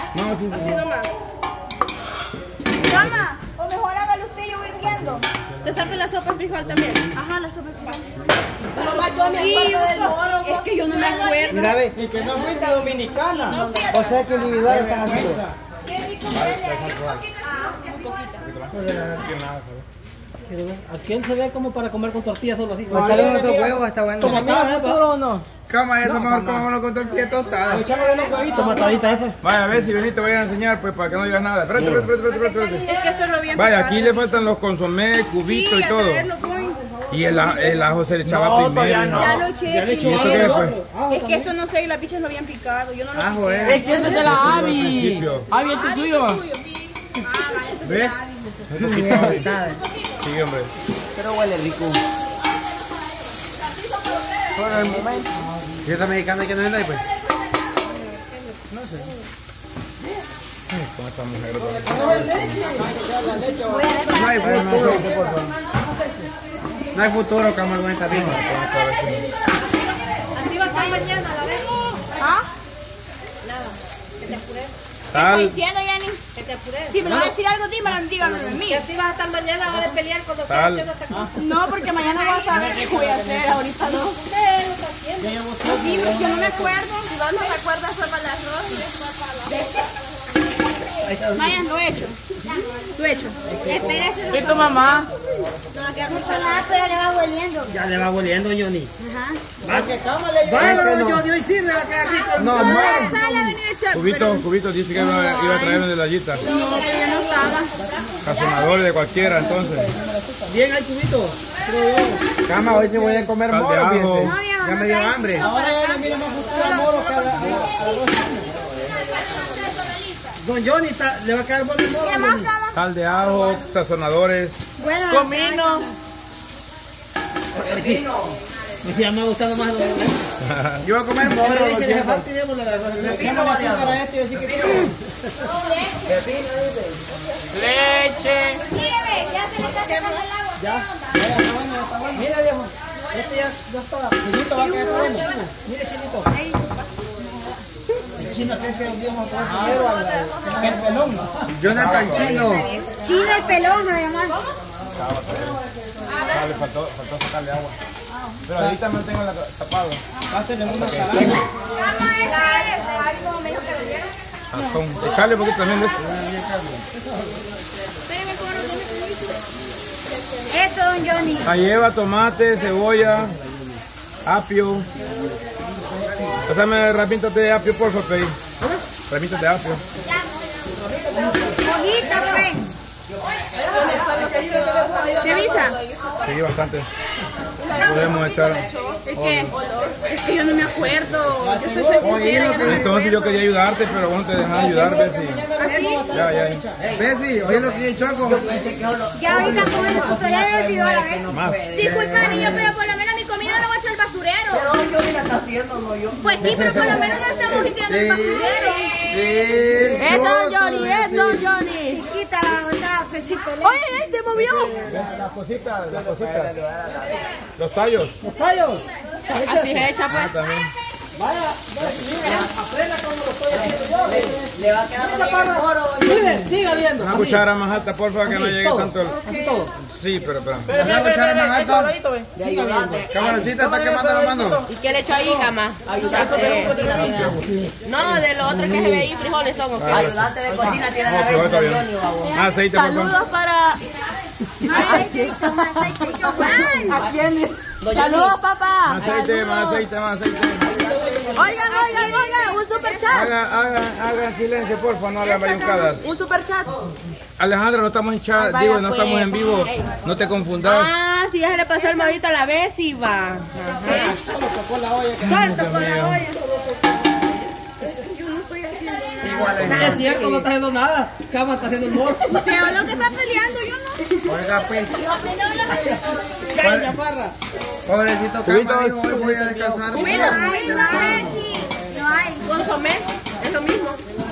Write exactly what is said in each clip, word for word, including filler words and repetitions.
No, sí, sí. Así nomás. Cama, o mejor hágalo usted, yo voy viendo. Te saco la sopa de frijol también. Ajá, la sopa de frijol. Mamá, yo me acuerdo del moro. Es que yo no me acuerdo. Mira, ve, y que no fuiste dominicana. O sea que individual estás haciendo. Qué rico huele ahí. ¿A quién se ve como para comer con tortillas todos los días? Echarle unos dos huevos, está bueno. ¿Tomatada futuro o no? Cama, eso mejor comámoslo con tortilla tostada. Echarle unos huevitos, mataditas, ¿eh? Vaya, a ver si venís te voy a enseñar, pues, para que no digas nada. Espérate, espérate, espérate, espérate, espérate. Es que eso es lo bien. Vaya, aquí le faltan los consomés, cubitos Sí, y a todo. traerlo, voy. Y el, a- el ajo se le echaba No, primero. todavía no. Ya lo eché. Ya le ¿Y eché esto qué es, pues? Es que esto no sé, las bichas lo habían picado. Yo no lo Ajo, piqué. eh. Es que eso es de la Al Abby. principio. Abby, este es tuyo, va. ¿Ves? Un poquito. Sí, hombre. Pero huele rico. Por el momento. ¿Y esta mexicana que no anda ahí, pues? Con esta mujer. No hay futuro. No hay futuro, cama, con esta vieja. Así va a estar mañana, la vemos. ¿Ah? Sal. ¿Qué estoy diciendo, Yanni? Que te apures. Si me va a decir algo, dímelo, dígamelo de mí. Y así vas a estar mañana, vas a pelear cuando estés Sal. haciendo esta cosa. No, porque mañana voy a saber qué voy a hacer, ahorita no. Sí, porque yo no me acuerdo. Si vas no te acuerdas, fue para el arroz y después para la... Vaya, lo he hecho. Lo he hecho. Espérese. ¿Y tu mamá? No, que no está nada, pero le va hueliendo. Ya le va volviendo, Johnny. Ajá. Bueno, Johnny, hoy sí le va a quedar rico. No, no. Sala, venía a echar. Cubitos, cubitos, dice que iba, iba a traer una de la yita. No, que ya no estaba. Sazonadores de cualquiera, entonces. Bien, hay cubitos. Cama, hoy sí voy a comer Sal de moro, ajo. fíjate. No, ya Ya me dio no trae. hambre. Ahora ya le mira más futuro al moro que a la- a la- Don Johnny sa- le va a quedar bueno el moro. ¿Qué más, Johnny. Cama? Sal de ajo, sazonadores. Bueno, Comino. Me sí, ya me ha gustado más. Don Johnny. Yo voy a comer moro. Pero lo dice, le siento. falta y démosle la- le echamos la azúcar a este y así que quiero. Leche. Sígueme, ya se le está sacando el agua. Ya, ya está bueno, ya está bueno. Mira, viejo. Este ya, ya está. Chinito va a quedar bueno. Mire, Chinito. El chino cree que un día vamos a traer primero al al- al pelón. Jonathan Chino. Chino el pelón, además. Ah, le faltó, faltó sacarle agua. Pero ahorita mantengo la tapado. Pásenle una salada. Sazón. Echarle un poquito también de esto. Eso, don Johnny. Ahí lleva tomate, cebolla, apio. Pásame rapíntate de apio, por favor. Rapíntate de apio. Hojita, pues. ¿Qué avisa? Sí, bastante. Podemos echar. Es que, es que yo no me acuerdo. Yo estoy soy Oye, lo sincera. que Entonces yo quería ayudarte, pero vos no te dejas ayudar, Bessie. ¿Así? Ya, ya. Bessie, oye lo que dice Choco. Ya ahorita con el tutorial me olvidó a la vez. Más. Disculpa, niño, pero por lo menos mi comida no va a echar al basurero. Pero yo ni la está haciendo, no yo. Pues sí, pero por lo menos no estamos tirando al basurero. Eso, Johnny, eso, Johnny. Chiquita la gozada, pues sí, pelea. Oye, ay, se movió. Las cositas, las cositas. Los tallos. Los tallos. Así es hecha, pues. También. Vaya, mira, aprenda como lo estoy haciendo yo. Le va a quedar bien el moro. Mire, siga viendo. Una cuchara más alta, por favor, que no Así, llegue todo. tanto el... Así todo. Sí, pero espera. Una cuchara más alta. De ayudante. Camaroncita, está quemando la mano. ¿Y qué le echó ahí, Cama? No, de lo otro que se ve ahí, frijoles son, ¿o qué? Ayudante de cocina tiene la No, pero está vez bien. Johnny, babo. Más aceite, por favor. Saludos para... ¿A quién? Saludos, papá. Más aceite, más aceite, más aceite. Oigan, oigan, oigan, un super chat. Haga, haga, haga silencio, por favor, no hagan bayuncadas. Un super chat. Alejandra, no estamos en chat, Vaya, digo, no pues. estamos en vivo. No te confundas. Ah, si ya se le pasó el modito a la vez, iba. Solo tocó la olla. Es cierto, no está haciendo nada. Cama está haciendo el moro. ¿Qué es lo que está peleando? Yo no. Oiga, pues. Cállate, chaparra. Pobrecito Cama dijo, hoy voy a descansar. No hay, no hay. No hay. Consomé, es lo mismo.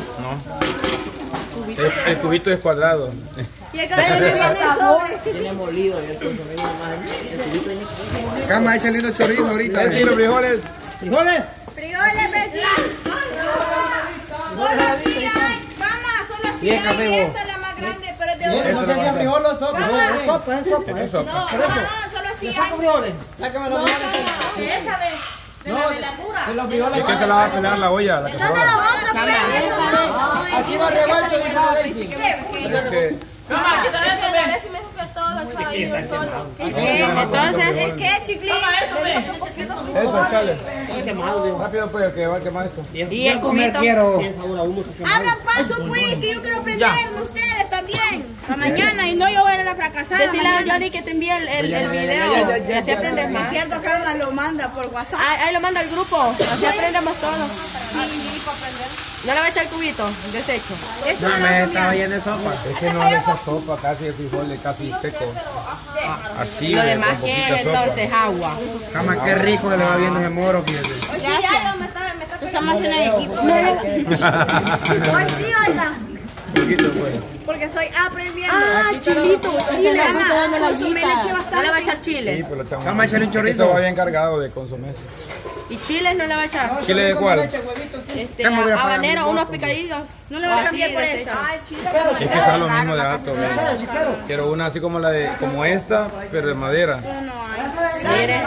No. El, el cubito es cuadrado. Y el cabello viene el sobre. Tiene molido y el consomé más. El cubito viene. Cama, echa lindo chorizo ahorita. Aquí los frijoles. Frijoles. Frijoles, vecino. Frijoles a la vista, Y el café vos. Esta es la más grande, pero es de Esto otro. no sé si es frijol o sopa. Es sopa, es sopa. Es ¿eh? sopa. No, Por eso. no, solo así. ¿Le saco frijoles? Sácame los frijoles. Esa de, de la veladura. De los frijoles. ¿Y qué se la va a pelar la olla? La Esa de la otra, pues. Aquí va revuelto, dice la Daisy. Es que... Mamá, que todavía te ves si me dijo que todo estaba ahí yo solo. Entonces, ¿Es qué, chicle? Eso, chale. Rápido, pues, que va a quemar esto. y el Comer cubito. quiero. Abran paso, pues, que yo quiero aprenderlo ustedes también. Para mañana y no yo voy a la fracasada. Decirle a Johnny que te envíe el, el, el video. Y así aprendes más. Cierto, Carla lo manda por WhatsApp. Ahí, ahí lo manda al grupo. Así aprendemos todos. ¿No le va a echar cubito? Desecho. Esto No, no me lo estaba lleno de sopa. Es que no le echa sopa, casi el frijol es casi seco. Así, Lo de- demás con que poquita es sopa. entonces agua. Cama, qué rico se le va viendo ese moro, fíjate. Hoy sí, ya, me está, me está Tú estás más en el equipo. Hoy sí, oiga. Poquito, pues. Porque estoy aprendiendo. Ah, chilito. Chile. Consumé leche ¿No bastante. le va a echar Sí, chile? pero le echamos. Vamos a echarle un chorizo. Esto va bien cargado de consomé. ¿Y chiles no le va a echar? ¿Chile de cuál? Este, Ya me voy a pagar habanero, mi unos voto. picadillos. No le voy a Así, cambiar por desecho. esta. Es que está lo mismo de alto, ve. Quiero una así como la de, como esta, pero de madera. Mire,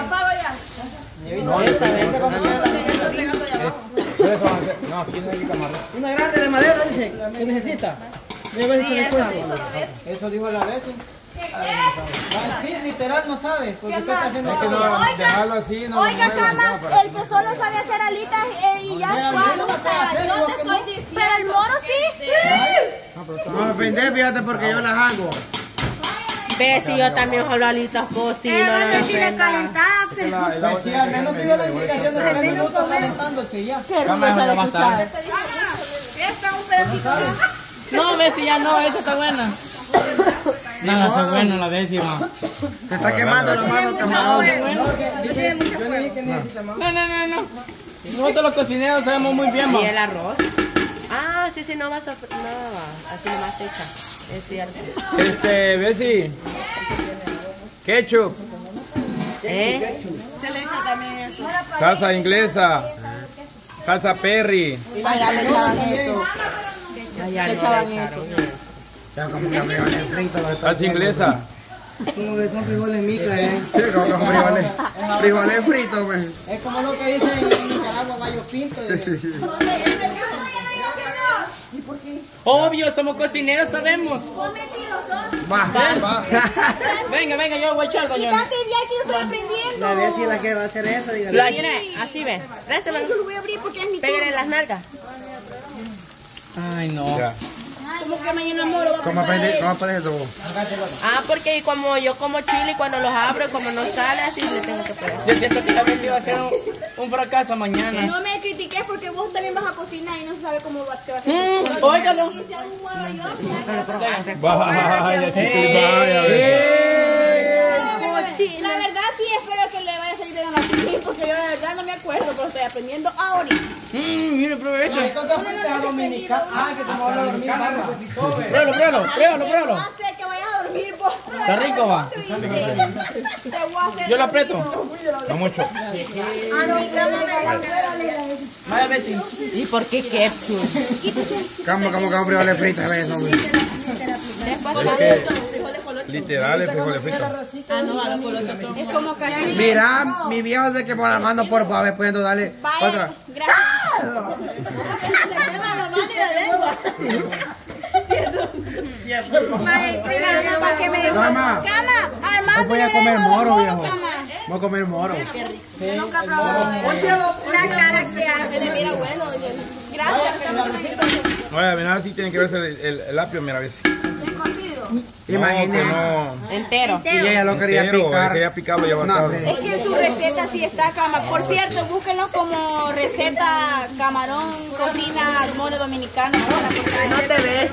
No, esta vez. Ustedes van a hacer- no, aquí no hay camarón. Una grande de madera, dice, que necesita. Voy a ver si se me encuentra. Eso dijo la vez. Sí, literal no sabe, porque usted está haciendo Es que no, dejarlo así, no Oiga, no mueva, Cama, no, para el que solo sabe hacer alitas eh, y ya cuando. Yo te estoy diciendo. Pero el moro sí. No me ofendés, fíjate, porque yo las hago. Ve si yo también hablo alitas cocino, no me ofenda. que la- el agua Sí, tiene al que menos ser sigo la medio indicación de tres minutos calentándose ya. Cámara, ya más tarde. Esta es un pedacito. No, Bessie, ya no, esa está buena. No, esa es buena la décima. Se está quemando la mano, camarón. No, no, no, no. Nosotros los cocineros sabemos muy bien, ¿Y va. el arroz? Ah, sí, sí, no va a sofreír. No, va. Así nomás hecha. Es cierto. Este, Bessie. Ketchup, ¿Eh? Se le echa también eso. salsa inglesa, salsa Perry. Allá le echaban eso. Allá Le no echaban le echaron. Ya como que frijoles fritos. los Salsa inglesa. Como que son frijoles micas, eh. Sí, como que frijoles. Frijoles fritos, pues. Es como lo que dicen en Nicaragua, gallo pinto. Obvio, somos cocineros, sabemos. Va. Venga, venga, yo voy a echar, doña. Quítate ya que yo estoy aprendiendo. A ver si la que va a hacer eso, dígale. La mire, así ve. Réstemelo. Yo lo voy a abrir porque es mi Pégale en las nalgas. Ay, no. Ya. Como que me enamoro. ¿Cómo aprendes cómo aprendes eso vos? Ah, porque como yo como chile y cuando los abro y como no sale así le tengo que pegar. Yo siento que la vez iba a ser un, un fracaso mañana. No me critiques porque vos también vas a cocinar y no se sabe cómo va- te va a hacer. Mm, óigalo. Vaya, chiquis, vaya. La verdad sí espero que le vaya a salir bien a la chiquis porque yo de verdad no me acuerdo, pero estoy aprendiendo ahorita. Mmm, mire, pruebe eso. Entonces fuiste a Dominicana. Ah, que te vamos a dormir. Pruébalo, pruébalo, pruébalo, Te pruébalo. voy a hacer que vayas a dormir vos. Está rico, va. Te voy a hacer. Yo lo aprieto. No mucho. Ah, no, y cámara. Vaya, Betty. ¿Y por qué ketchup? ¿Cómo, cómo, cómo frijoles fritos? A ver, no, güey. Es que, literal, es frijoles fritos. Es como casi. Mira, mi viejo se quemó la mano, por favor, pudiendo darle Vaya, otra. gracias. Se quema la mano y la lengua. Vaya, primero, para que me No, mamá. Cama, Armando. No voy a yo le comer dejo moro, dos, viejo. cama. Voy a comer moro. Nunca probó. La cara que hace. Le mira bueno. Gracias. Vaya, mira, así tiene que verse el, el, el apio, mira, a ver si. Imagínate. No, Entero. Y ella lo quería Entero, picar. quería picarlo y No, avanzado. hombre. Es que en su receta sí está cama. Por cierto, búsquenlo como receta camarón, cocina al moro dominicano. No te ves.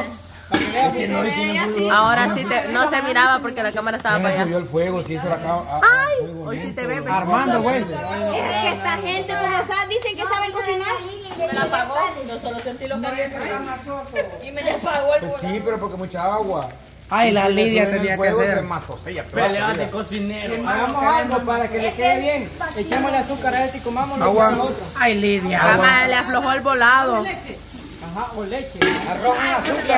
Ahora sí te, no se miraba porque la cámara estaba para No allá. subió el fuego, sí se la acaba. ah, Ay, el fuego. hoy sí te ves. Armando, güey. Es que esta gente, como saben, dicen que saben cocinar. Me la apagó. Yo solo sentí lo caliente. Y me le apagó el Pues sí, pero porque mucha agua. Ay, la Lidia Subió en el tenía que fuego, se hacer. mazosella, pero Peleate, cocinero. Hagamos algo para que le quede bien. Echémosle azúcar a este y comámoslo. Agua. Ay, Lidia. Cama le aflojó el volado. Ajá, o leche. Arroz en azúcar.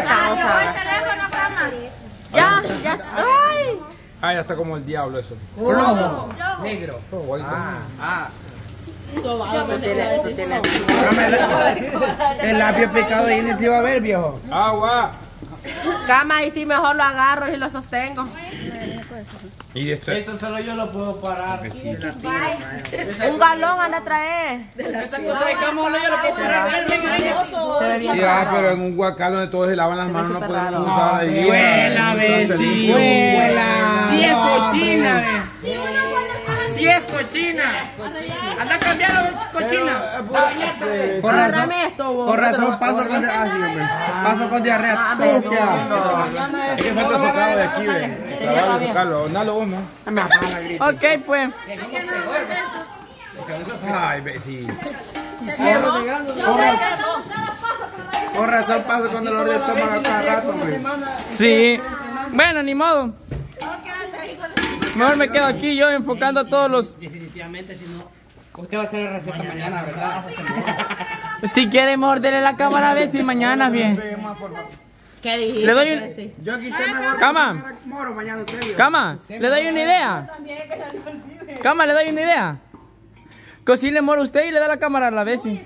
Ya, ya. Ay. Ah, ya está como el diablo eso. Rojo. Negro. Ah. Tiene El labio picado de Indy se va a ver, viejo. Agua. Cama, y si mejor lo agarro y lo sostengo. Y este. Eso solo yo lo puedo parar. Un galón anda a traer. Esa cosa de cama solo yo lo puedo parar. Sí, ah, pero en un guacal donde todos se lavan las manos no pueden usar ahí. Huela, Bessie. Huela. Si es cochina, ve. Si es cochina. Anda cambiando cochina. Por razón, por razón paso con, ah, sí, hombre. Paso con diarrea. Turquía. Es que falta socarlo de aquí, ve. Trabajo de socarlo. Dale vos, ¿no? Ok, pues. Ay, ve, sí. Por razón paso con dolor de estómago a cada rato, hombre. Sí. Bueno, ni modo. Mejor me quedo aquí yo enfocando a todos los... Definitivamente, si no. Usted va a hacer la receta mañana, ¿verdad? Si quiere, mejor dele la cámara a Bessie mañana, bien. ¿Qué dijiste? Le doy un... Yo quité mejor. Cama. Moro mañana usted, viejo. Cama, le doy una idea. Cama, le doy una idea. Cocine moro usted y le da la cámara a la Bessie.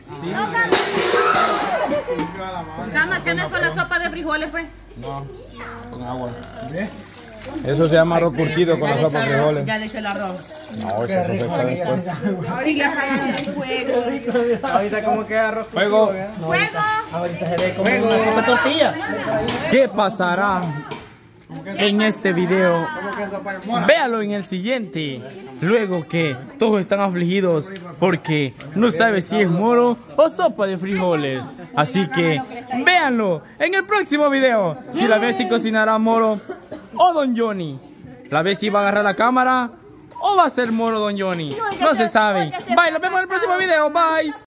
Cama, ¿qué no es con la sopa de frijoles, pues? No, con agua. Eso se llama arroz curtido con la sopa de frijoles. Ya le eché el arroz. No, es que eso se echa después. Sí, le apagan el fuego. Ahorita como queda arroz. Fuego. ¡Fuego! Ahorita se ve como una sopa de tortilla. ¿Qué pasará en este video? ¿Cómo que eso para el moro? Véalo en el siguiente. Luego que todos están afligidos porque no sabe si es moro o sopa de frijoles. Así que véanlo en el próximo video. Si la Bessie cocinará moro o Don Johnny. La Bessie va a agarrar la cámara o va a ser moro Don Johnny. No se sabe. Bye, nos vemos en el próximo video. Bye.